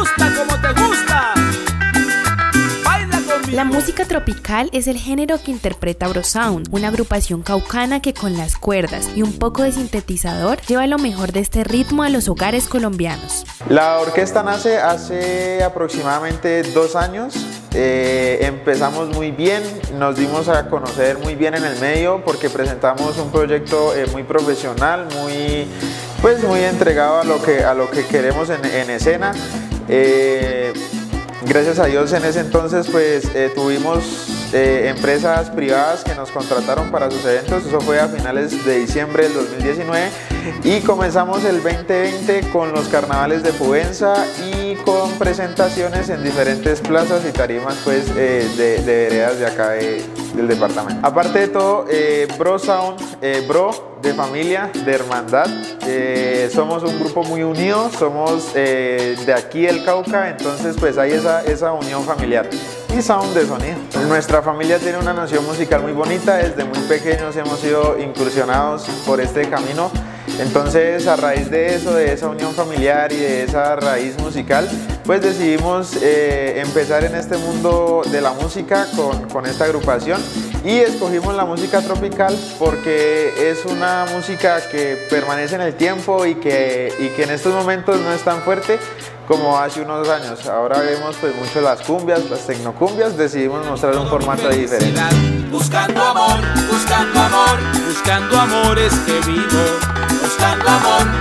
gusta, como te gusta. Baila conmigo. La música tropical es el género que interpreta Brosound, una agrupación caucana que con las cuerdas y un poco de sintetizador lleva lo mejor de este ritmo a los hogares colombianos. La orquesta nace hace aproximadamente 2 años. Empezamos muy bien, nos dimos a conocer muy bien en el medio porque presentamos un proyecto muy profesional, muy entregado a lo que queremos en escena. Gracias a Dios en ese entonces tuvimos empresas privadas que nos contrataron para sus eventos. Eso fue a finales de diciembre del 2019 y comenzamos el 2020 con los carnavales de Fuenza y con presentaciones en diferentes plazas y tarimas de veredas de acá del departamento. Aparte de todo, Brosound, bro de familia, de hermandad, somos un grupo muy unido, somos de aquí del Cauca, entonces hay esa unión familiar y sound de sonido. Nuestra familia tiene una noción musical muy bonita, desde muy pequeños hemos sido incursionados por este camino, entonces a raíz de eso, de esa unión familiar y de esa raíz musical, decidimos empezar en este mundo de la música con esta agrupación y escogimos la música tropical porque es una música que permanece en el tiempo y que en estos momentos no es tan fuerte como hace unos años. Ahora vemos mucho las cumbias, las tecnocumbias, decidimos mostrar un formato diferente. Buscando amor, buscando amor, buscando amores que vivo. Buscando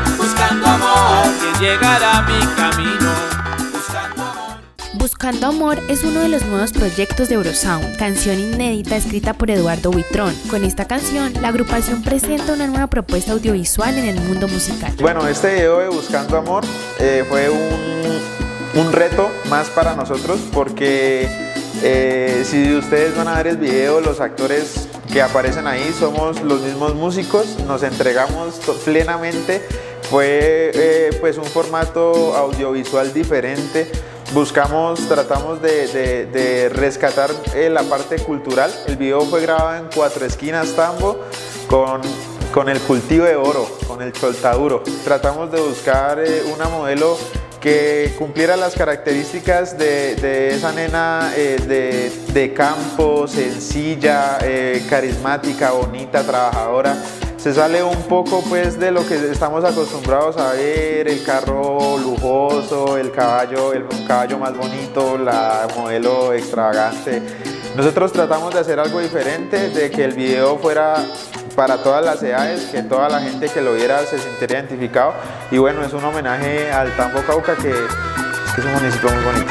amor, que llegará a mi camino. Buscando amor. Buscando Amor es uno de los nuevos proyectos de Brosound, canción inédita escrita por Eduardo Buitrón. Con esta canción, la agrupación presenta una nueva propuesta audiovisual en el mundo musical. Bueno, este video de Buscando Amor fue un reto más para nosotros porque si ustedes van a ver el video, los actores que aparecen ahí somos los mismos músicos, nos entregamos plenamente, fue un formato audiovisual diferente. Tratamos de rescatar la parte cultural. El video fue grabado en 4 esquinas Tambo con el cultivo de oro, con el choltaduro. Tratamos de buscar una modelo que cumpliera las características de esa nena de campo, sencilla, carismática, bonita, trabajadora. Se sale un poco de lo que estamos acostumbrados a ver, el carro lujoso, un caballo más bonito, la modelo extravagante. Nosotros tratamos de hacer algo diferente, de que el video fuera para todas las edades, que toda la gente que lo viera se sintiera identificado. Y bueno, es un homenaje al Tambo Cauca, que es un municipio muy bonito.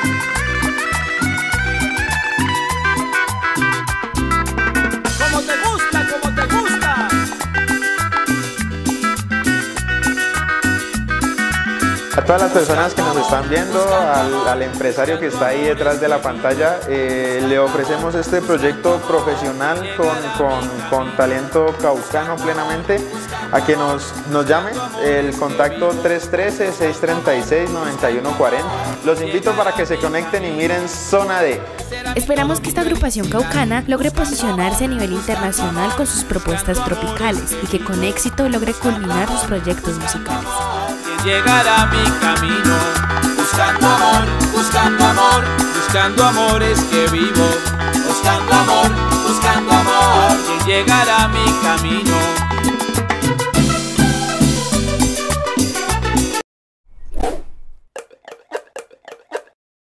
Como te gusta, como te gusta. A todas las personas que nos están viendo, al empresario que está ahí detrás de la pantalla, le ofrecemos este proyecto profesional con talento caucano plenamente, a que nos llame, el contacto 313-636-9140. Los invito para que se conecten y miren Zona D. Esperamos que esta agrupación caucana logre posicionarse a nivel internacional con sus propuestas tropicales y que con éxito logre culminar sus proyectos musicales. Llegará a mi camino. Buscando amor, buscando amor, buscando amores que vivo. Buscando amor, que llegará a mi camino.